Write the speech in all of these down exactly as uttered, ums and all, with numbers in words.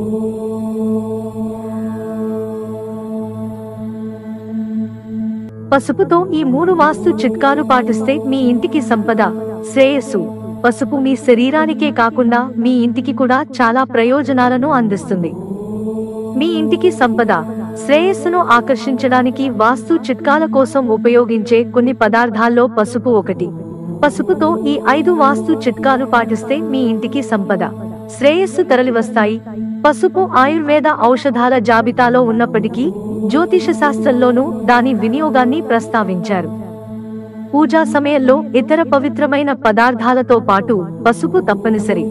పసుపుతో ఈ మూడు వాస్తు చిట్కాలు పాటిస్తే మీ ఇంటికి సంపద, శ్రేయస్సు. పసుపు మీ శరీరానికే కాకుండా మీ ఇంటికి కూడా చాలా ప్రయోజనాలను అందిస్తుంది. మీ ఇంటికి సంపద, శ్రేయస్సును ఆకర్షించడానికి వాస్తు చిట్కాల కోసం ఉపయోగించే కొన్ని పదార్థాల్లో పసుపు ఒకటి. పసుపుతో ఈ ఐదు వాస్తు చిట్కాలు పాటిస్తే మీ ఇంటికి సంపద, శ్రేయస్సు తరలివస్తాయి. పసుపు ఆయుర్వేద ఔషధాల జాబితాలో ఉన్నప్పటికీ జ్యోతిష శాస్త్రంలోనూ దాని వినియోగాన్ని ప్రస్తావించారు. పూజా సమయంలో ఇతర పవిత్రమైన పదార్థాలతో పాటు పసుపు తప్పనిసరి.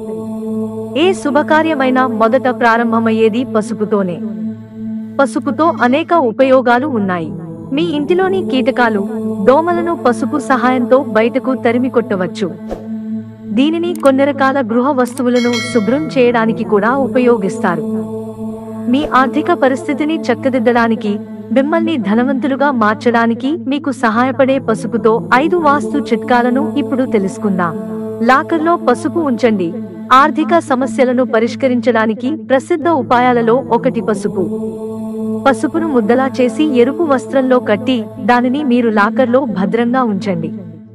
ఏ శుభకార్యమైనా మొదట ప్రారంభమయ్యేది పసుపుతోనే. పసుపుతో అనేక ఉపయోగాలు ఉన్నాయి. మీ ఇంటిలోని కీటకాలు, దోమలను పసుపు సహాయంతో బయటకు తరిమికొట్టవచ్చు. దీనిని కొన్ని రకాల గృహ వస్తువులను శుభ్రం చేయడానికి కూడా ఉపయోగిస్తారు. మీ ఆర్థిక పరిస్థితిని చక్కదిద్దడానికి, మిమ్మల్ని ధనవంతులుగా మార్చడానికి మీకు సహాయపడే పసుపుతో ఐదు వాస్తు చిట్కాలను ఇప్పుడు తెలుసుకుందాం. లాకర్లో పసుపు ఉంచండి. ఆర్థిక సమస్యలను పరిష్కరించడానికి ప్రసిద్ధ ఉపాయాలలో ఒకటి పసుపు. పసుపును ముద్దలా చేసి ఎరుపు వస్త్రంలో కట్టి దానిని మీరు లాకర్లో భద్రంగా ఉంచండి.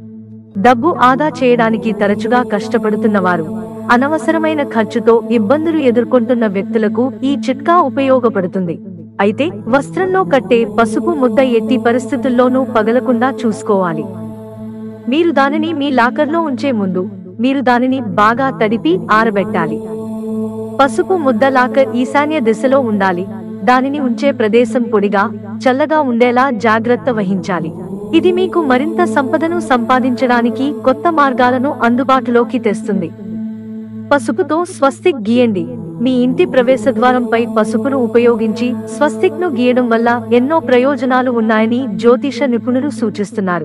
డబ్బు ఆదా చేయడానికి తరచుగా కష్టపడుతున్నవారు, అనవసరమైన ఖర్చుతో ఇబ్బందులు ఎదుర్కొంటున్న వ్యక్తులకు ఈ చిట్కా ఉపయోగపడుతుంది. అయితే వస్త్రంలో కట్టే పసుపు ముద్ద ఎట్టి పరిస్థితుల్లోనూ పగలకుండా చూసుకోవాలి. మీరు దానిని మీ లాకర్లో ఉంచే ముందు మీరు దానిని బాగా తడిపి ఆరబెట్టాలి. పసుపు ముద్ద లాకర్ ఈశాన్య దిశలో ఉండాలి. దానిని ఉంచే ప్రదేశం పొడిగా, చల్లగా ఉండేలా జాగ్రత్త వహించాలి. ఇది మీకు మరింత సంపదను సంపాదించడానికి కొత్త మార్గాలను అందుబాటులోకి తెస్తుంది. పసుపుతో స్వస్తిక్ గీయండి. మీ ఇంటి ప్రవేశద్వారంపై పసుపును ఉపయోగించి స్వస్తిక్ ను గీయడం వల్ల ఎన్నో ప్రయోజనాలు ఉన్నాయని జ్యోతిష నిపుణులు సూచిస్తున్నారు.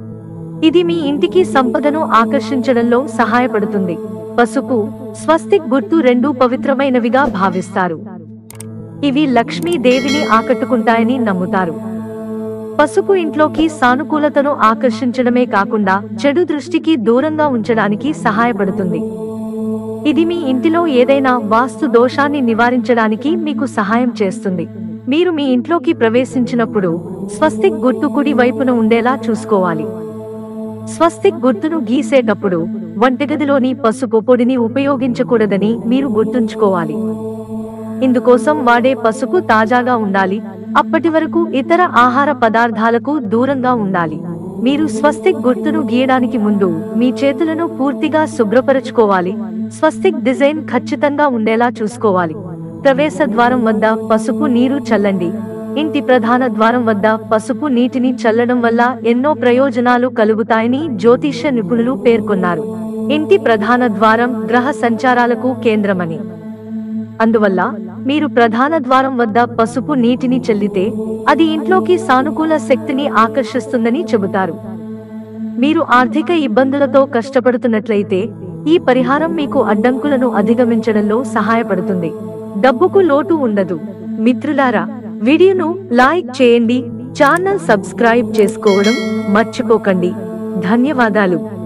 ఇది మీ ఇంటికి సంపదను ఆకర్షించడంలో సహాయపడుతుంది. పసుపు, స్వస్తిక్ గుర్తు రెండూ పవిత్రమైనవిగా భావిస్తారు. ఇవి లక్ష్మీదేవిని ఆకట్టుకుంటాయని నమ్ముతారు. పసుపు ఇంట్లోకి సానుకూలతను ఆకర్షించడమే కాకుండా చెడు దృష్టికి దూరంగా ఉంచడానికి సహాయపడుతుంది. ఇది మీ ఇంటిలో ఏదైనా వాస్తు దోషాన్ని నివారించడానికి మీకు సహాయం చేస్తుంది. మీరు మీ ఇంట్లోకి ప్రవేశించినప్పుడు స్వస్తిక్ గుర్తు కుడి వైపున ఉండేలా చూసుకోవాలి. స్వస్తిక్ గుర్తును గీసేటప్పుడు వంటగదిలోని పసుపు పొడిని ఉపయోగించకూడదని మీరు గుర్తుంచుకోవాలి. ఇందుకోసం వాడే పసుపు తాజాగా ఉండాలి. అప్పటి వరకు ఇతర ఆహార పదార్థాలకు దూరంగా ఉండాలి. మీరు స్వస్తిక్ గుర్తును గీయడానికి ముందు మీ చేతులను పూర్తిగా శుభ్రపరచుకోవాలి. స్వస్తిక్ డిజైన్ ఖచ్చితంగా ఉండేలా చూసుకోవాలి. ప్రవేశ ద్వారం వద్ద పసుపు నీరు చల్లండి. ఇంటి ప్రధాన ద్వారం వద్ద పసుపు నీటిని చల్లడం వల్ల ఎన్నో ప్రయోజనాలు కలుగుతాయని జ్యోతిష నిపుణులు పేర్కొన్నారు. ఇంటి ప్రధాన ద్వారం గ్రహ సంచారాలకు కేంద్రమని, అందువల్ల మీరు ప్రధాన ద్వారం వద్ద పసుపు నీటిని చల్లితే అది ఇంట్లోకి సానుకూల శక్తిని ఆకర్షిస్తుందని చెబుతారు. మీరు ఆర్థిక ఇబ్బందులతో కష్టపడుతున్నట్లయితే ఈ పరిహారం మీకు అడ్డంకులను అధిగమించడంలో సహాయపడుతుంది. డబ్బుకు లోటు ఉండదు. మిత్రులారా, వీడియోను లైక్ చేయండి, ఛానల్ సబ్స్క్రైబ్ చేసుకోవడం మర్చిపోకండి. ధన్యవాదాలు.